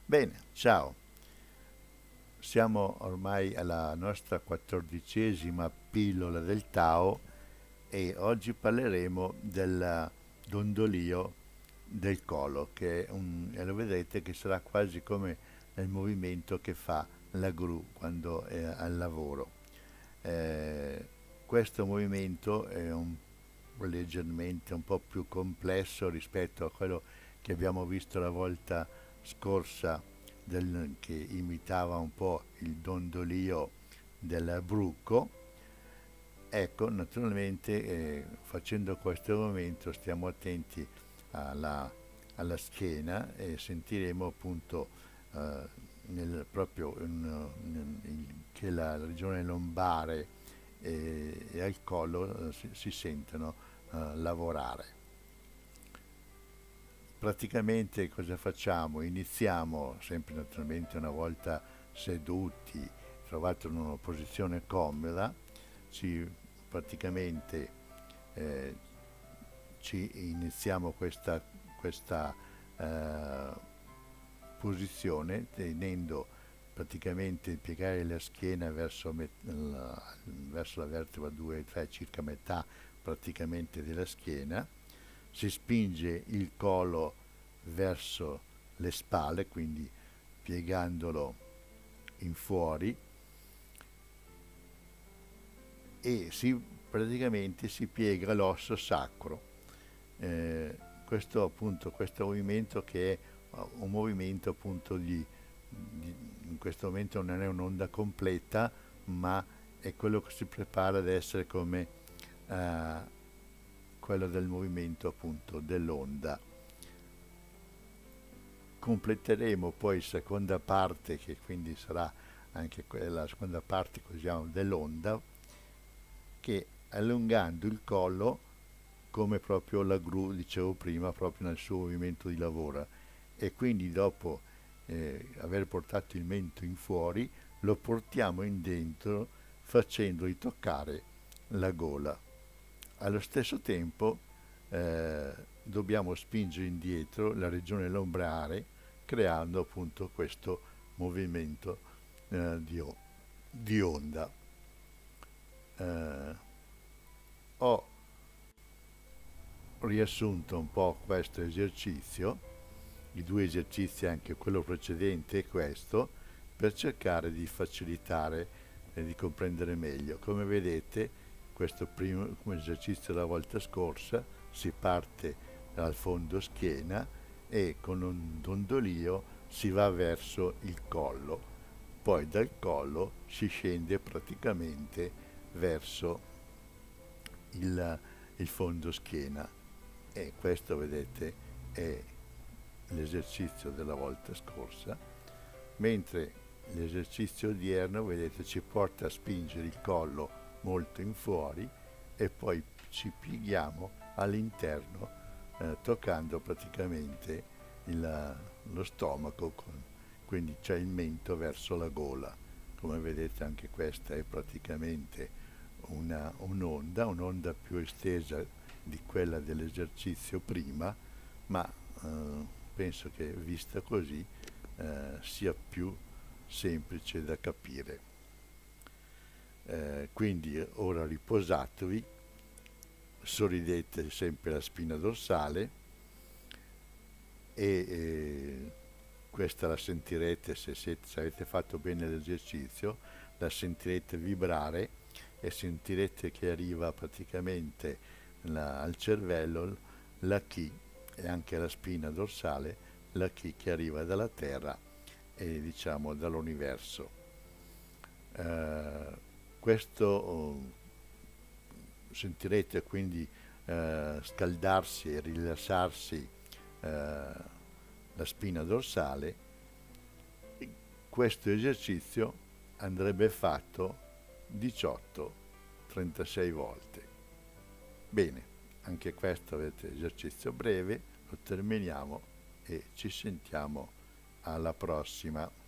Bene, ciao. Siamo ormai alla nostra 14ª pillola del Tao e oggi parleremo del dondolio del collo, che è e lo vedrete che sarà quasi come il movimento che fa la gru quando è al lavoro. Eh, Questo movimento è leggermente un po' più complesso rispetto a quello che abbiamo visto la volta scorsa, che imitava un po' il dondolio del bruco. Ecco, naturalmente facendo questo movimento stiamo attenti alla, alla schiena e sentiremo appunto proprio che la regione lombare e al collo si sentono lavorare. Praticamente cosa facciamo? Iniziamo sempre naturalmente una volta seduti, trovato in una posizione comoda, ci praticamente eh, ci iniziamo questa eh, posizione tenendo praticamente piegare la schiena verso la vertebra 2 e 3, circa metà praticamente della schiena, si spinge il collo verso le spalle, quindi piegandolo in fuori e praticamente si piega l'osso sacro. Questo movimento che è un movimento appunto in questo momento non è un'onda completa, ma è quello che si prepara ad essere come quello del movimento appunto dell'onda. Completeremo poi la seconda parte, che quindi sarà anche quella, la seconda parte così dell'onda, che allungando il collo come proprio la gru, dicevo prima, proprio nel suo movimento di lavoro, e quindi dopo aver portato il mento in fuori lo portiamo in dentro facendogli toccare la gola. Allo stesso tempo dobbiamo spingere indietro la regione lombrare creando appunto questo movimento di onda. Eh, Ho riassunto un po' questo esercizio, i due esercizi, anche quello precedente e questo, per cercare di facilitare e di comprendere meglio. Come vedete, questo primo come esercizio della volta scorsa si parte dal fondo schiena e con un dondolio si va verso il collo, poi dal collo si scende praticamente verso il fondo schiena, e questo vedete è l'esercizio della volta scorsa, mentre l'esercizio odierno vedete ci porta a spingere il collo molto in fuori e poi ci pieghiamo all'interno toccando praticamente lo stomaco, quindi c'è il mento verso la gola. Come vedete anche questa è praticamente un'onda più estesa di quella dell'esercizio prima, ma penso che vista così sia più semplice da capire. Quindi ora riposatevi, sorridete sempre la spina dorsale e questa la sentirete se avete fatto bene l'esercizio, la sentirete vibrare e sentirete che arriva praticamente al cervello la chi e anche la spina dorsale, la chi che arriva dalla terra e diciamo dall'universo. Questo sentirete quindi scaldarsi e rilassarsi la spina dorsale. Questo esercizio andrebbe fatto 18-36 volte. Bene, anche questo avete esercizio breve, lo terminiamo e ci sentiamo alla prossima.